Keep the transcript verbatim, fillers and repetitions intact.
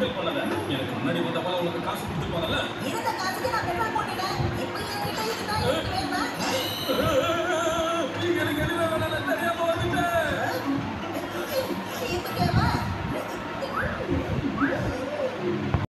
கிண்டல் பண்ணல. எனக்கு முன்னாடி வந்த போல உனக்கு காசு கொடுத்து போனல. இருந்த காசுக்கு நான் பெட்ரோல்